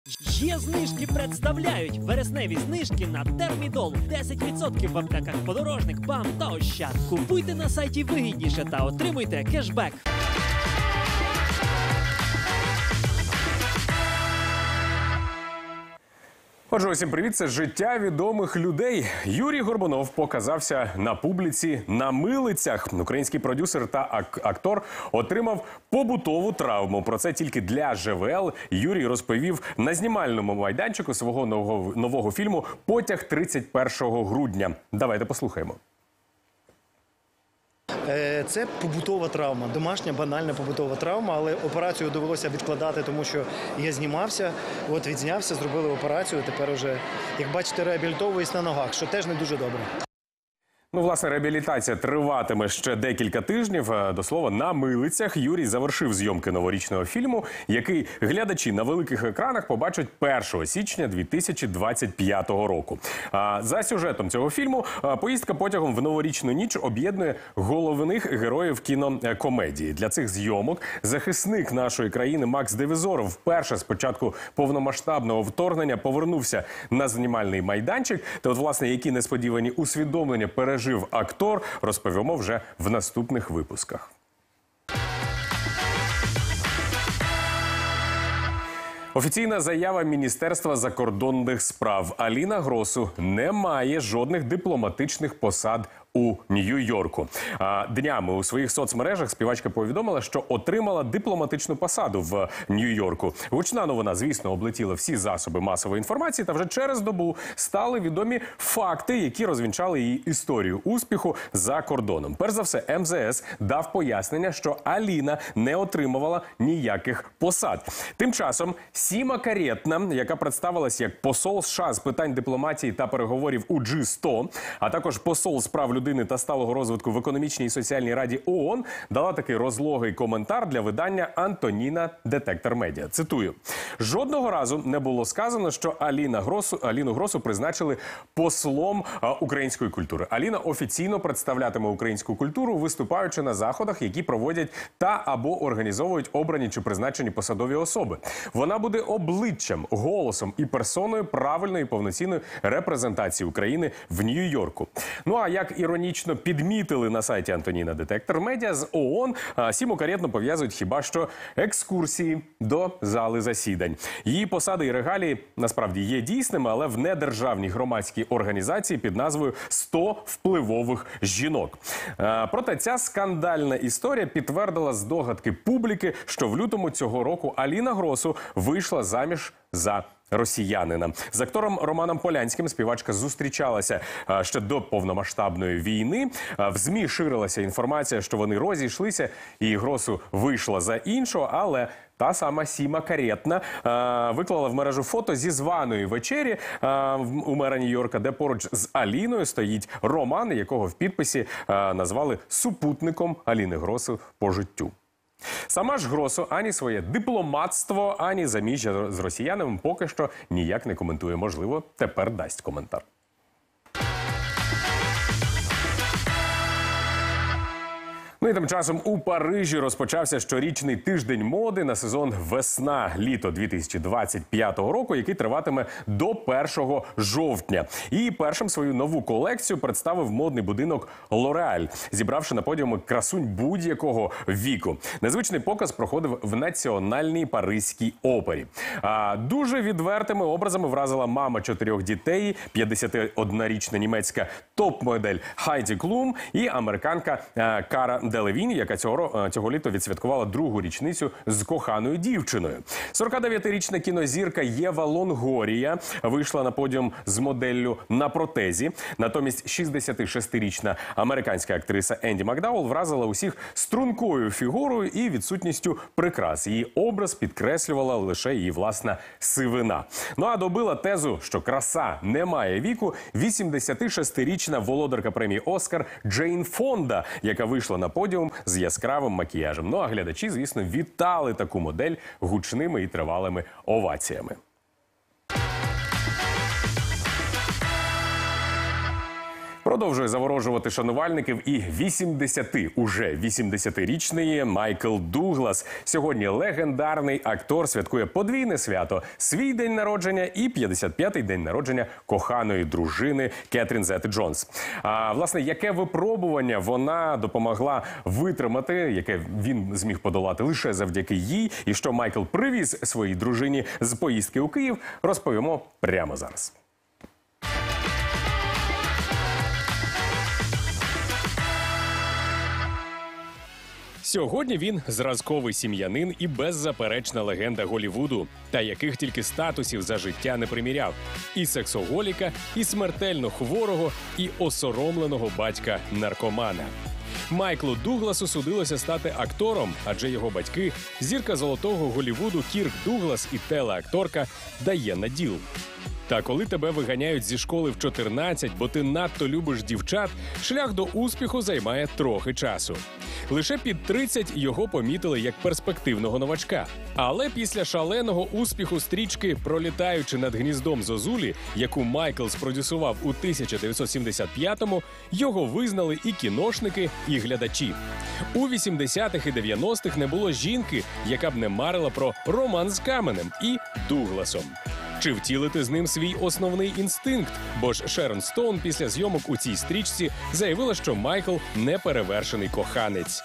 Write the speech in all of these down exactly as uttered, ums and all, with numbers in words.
Є знижки представляють вересневі знижки на термідол. десять відсотків в аптеках Подорожник, БАМ та Ощад. Купуйте на сайті вигідніше та отримуйте кешбек. Отже, усім привіт, це життя відомих людей. Юрій Горбунов показався на публіці на милицях. Український продюсер та ак актор отримав побутову травму. Про це тільки для ЖВЛ Юрій розповів на знімальному майданчику свого нового, нового фільму «Потяг тридцять першого грудня». Давайте послухаємо. Це побутова травма, домашня банальна побутова травма, але операцію довелося відкладати, тому що я знімався, от відзнявся, зробили операцію, тепер вже, як бачите, реабілітовуюсь на ногах, що теж не дуже добре. Ну, власне, реабілітація триватиме ще декілька тижнів. До слова, на милицях Юрій завершив зйомки новорічного фільму, який глядачі на великих екранах побачать першого січня дві тисячі двадцять п'ятого року. А за сюжетом цього фільму поїздка потягом в новорічну ніч об'єднує головних героїв кінокомедії. Для цих зйомок захисник нашої країни Макс Девізоров вперше з початку повномасштабного вторгнення повернувся на знімальний майданчик. Та от, власне, які несподівані усвідомлення пережив Жив актор, розповімо вже в наступних випусках. Офіційна заява Міністерства закордонних справ. Аліна Гросу не має жодних дипломатичних посад у Нью-Йорку. Днями у своїх соцмережах співачка повідомила, що отримала дипломатичну посаду в Нью-Йорку. Гучна новина, звісно, облетіла всі засоби масової інформації, та вже через добу стали відомі факти, які розвінчали її історію успіху за кордоном. Перш за все, ем зе ес дав пояснення, що Аліна не отримувала ніяких посад. Тим часом Сіма Карєтна, яка представилась як посол США з питань дипломатії та переговорів у джі сто, а також посол з прав людини людини та сталого розвитку в економічній і соціальній раді ООН, дала такий розлогий коментар для видання Антоніна Детектор Медіа. Цитую. «Жодного разу не було сказано, що Аліна Гросу, Аліну Гросу призначили послом а, української культури. Аліна офіційно представлятиме українську культуру, виступаючи на заходах, які проводять та або організовують обрані чи призначені посадові особи. Вона буде обличчям, голосом і персоною правильної і повноцінної репрезентації України в Нью-Йорку». Ну а як іронічно підмітили на сайті Антоніна Детектор Медіа, з ООН Сіму Карєтну пов'язують хіба що екскурсії до зали засідань. Її посади і регалії насправді є дійсними, але в недержавній громадській організації під назвою «сто впливових жінок». Проте ця скандальна історія підтвердила здогадки публіки, що в лютому цього року Аліна Гросу вийшла заміж за росіянина. З актором Романом Полянським співачка зустрічалася ще до повномасштабної війни. В ЗМІ ширилася інформація, що вони розійшлися і Гросу вийшла за іншого, але та сама Сіма Карєтна е, виклала в мережу фото зі званої вечері е, у мера Нью-Йорка, де поруч з Аліною стоїть Роман, якого в підписі е, назвали супутником Аліни Гросу по життю. Сама ж Гросу ані своє дипломатство, ані заміжжя з росіянами поки що ніяк не коментує. Можливо, тепер дасть коментар. Ну і тим часом у Парижі розпочався щорічний тиждень моди на сезон весна-літо дві тисячі двадцять п'ятого року, який триватиме до першого жовтня. І першим свою нову колекцію представив модний будинок Лореаль, зібравши на подіумі красунь будь-якого віку. Незвичний показ проходив в Національній Паризькій опері. А дуже відвертими образами вразила мама чотирьох дітей, п'ятдесятиоднорічна німецька топ-модель Хайді Клум і американка а, Кара Делевінь, яка цього, цього літа відсвяткувала другу річницю з коханою дівчиною. сорокадев'ятирічна кінозірка Єва Лонгорія вийшла на подіум з моделлю на протезі. Натомість шістдесятишестирічна американська актриса Енді Макдаул вразила усіх стрункою фігурою і відсутністю прикрас. Її образ підкреслювала лише її власна сивина. Ну а добила тезу, що краса не має віку, вісімдесятишестирічна володарка премії «Оскар» Джейн Фонда, яка вийшла на подіум з яскравим макіяжем. Ну а глядачі, звісно, вітали таку модель гучними і тривалими оваціями. Продовжує заворожувати шанувальників і вісімдесяти, уже вісімдесятирічний Майкл Дуглас. Сьогодні легендарний актор святкує подвійне свято – свій день народження і п'ятдесят п'ятий день народження коханої дружини Кетрін Зета-Джонс. А, власне, яке випробування вона допомогла витримати, яке він зміг подолати лише завдяки їй, і що Майкл привіз своїй дружині з поїздки у Київ, розповімо прямо зараз. Сьогодні він зразковий сім'янин і беззаперечна легенда Голлівуду, та яких тільки статусів за життя не приміряв. І сексоголіка, і смертельно хворого, і осоромленого батька-наркомана. Майклу Дугласу судилося стати актором, адже його батьки – зірка золотого Голлівуду Кірк Дуглас і телеакторка Дайана Діл. Та коли тебе виганяють зі школи в чотирнадцять, бо ти надто любиш дівчат, шлях до успіху займає трохи часу. Лише під тридцять його помітили як перспективного новачка. Але після шаленого успіху стрічки «Пролітаючи над гніздом зозулі», яку Майкл спродюсував у тисяча дев'ятсот сімдесят п'ятому, його визнали і кіношники, і глядачі. У вісімдесятих і дев'яностих не було жінки, яка б не марила про роман з Каменем і Дугласом. Чи втілити з ним свій основний інстинкт? Бо ж Шерон Стоун після зйомок у цій стрічці заявила, що Майкл – неперевершений коханець.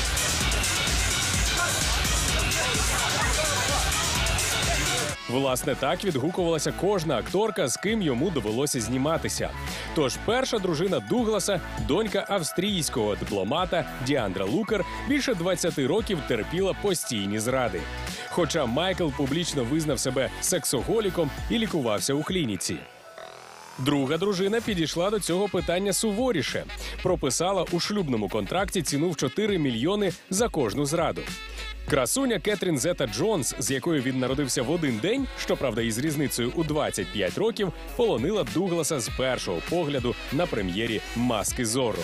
Власне, так відгукувалася кожна акторка, з ким йому довелося зніматися. Тож перша дружина Дугласа – донька австрійського дипломата Діандра Лукер, більше двадцяти років терпіла постійні зради. Хоча Майкл публічно визнав себе сексоголіком і лікувався у клініці. Друга дружина підійшла до цього питання суворіше. Прописала у шлюбному контракті ціну в чотири мільйони за кожну зраду. Красуня Кетрін Зета-Джонс, з якою він народився в один день, щоправда із різницею у двадцять п'ять років, полонила Дугласа з першого погляду на прем'єрі «Маски Зорро».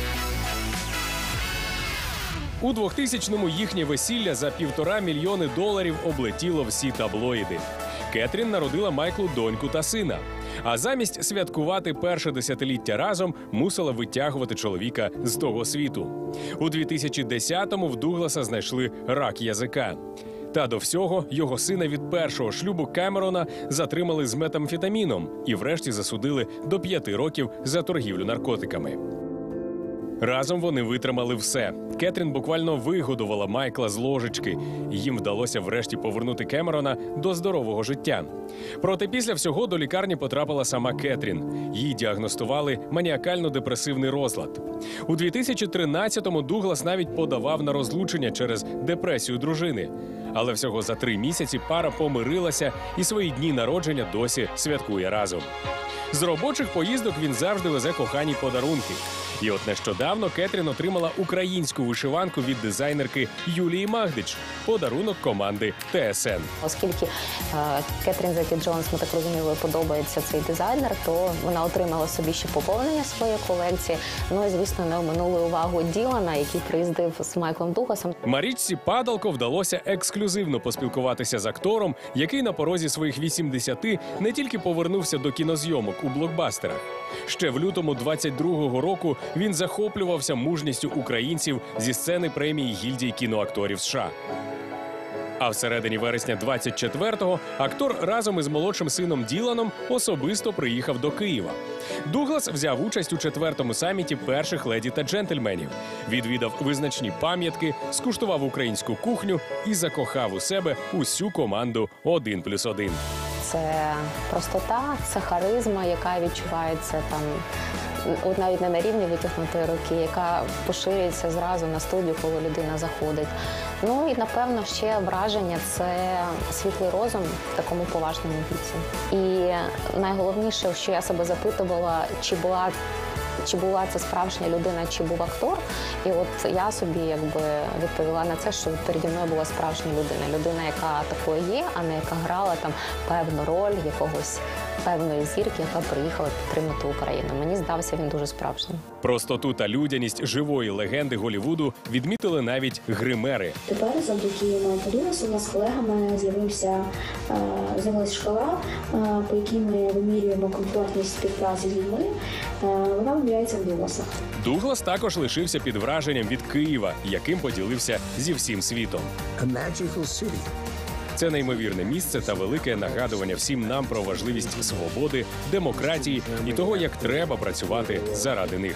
У двохтисячному їхнє весілля за півтора мільйони доларів облетіло всі таблоїди. Кетрін народила Майклу доньку та сина. А замість святкувати перше десятиліття разом, мусила витягувати чоловіка з того світу. У дві тисячі десятому в Дугласа знайшли рак язика. Та до всього його сина від першого шлюбу Кемерона затримали з метамфетаміном і врешті засудили до п'яти років за торгівлю наркотиками. Разом вони витримали все. Кетрін буквально вигодувала Майкла з ложечки. Їм вдалося врешті повернути Кемерона до здорового життя. Проте після всього до лікарні потрапила сама Кетрін. Їй діагностували маніакально-депресивний розлад. У дві тисячі тринадцятому Дуглас навіть подавав на розлучення через депресію дружини. Але всього за три місяці пара помирилася і свої дні народження досі святкує разом. З робочих поїздок він завжди везе коханій подарунки. І от нещодавно Кетрін отримала українську вишиванку від дизайнерки Юлії Магдич – подарунок команди Т С Н. Оскільки е, Кетрін Зеті-Джонс, ми так розуміли, подобається цей дизайнер, то вона отримала собі ще поповнення своєї колекції. Ну і, звісно, не оминули увагу Ділана, який приїздив з Майклом Дугласом. Марічці Падалко вдалося ексклюзивно поспілкуватися з актором, який на порозі своїх вісімдесяти не тільки повернувся до кінозйомок у блокбастерах. Ще в лютому двадцять другого року він захоплювався мужністю українців зі сцени премії гільдії кіноакторів США. А всередині вересня двадцять четвертого актор разом із молодшим сином Діланом особисто приїхав до Києва. Дуглас взяв участь у четвертому саміті перших леді та джентльменів, відвідав визначні пам'ятки, скуштував українську кухню і закохав у себе усю команду один плюс один. Це простота, це харизма, яка відчувається там, от навіть не на рівні витягнутої руки, яка поширюється зразу на студію, коли людина заходить. Ну і, напевно, ще враження – це світлий розум в такому поважному віці. І найголовніше, що я себе запитувала, чи була чи була це справжня людина, чи був актор. І от я собі якби відповіла на це, що переді мною була справжня людина. Людина, яка такою є, а не яка грала там певну роль якогось певної зірки, яка приїхала підтримати Україну. Мені здався він дуже справжнім. Простоту та людяність живої легенди Голлівуду відмітили навіть гримери. Тепер завдяки Майклу Дугласу у нас з колегами з'явився з'явилася шкала, по якій ми вимірюємо комфортність співпраці з людьми. вона виміряється в білосах. Дуглас також лишився під враженням від Києва, яким поділився зі всім світом. Це неймовірне місце та велике нагадування всім нам про важливість свободи, демократії і того, як треба працювати заради них.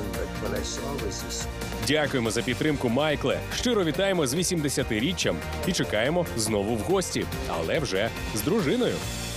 Дякуємо за підтримку, Майкле. Щиро вітаємо з вісімдесятиріччям і чекаємо знову в гості, але вже з дружиною.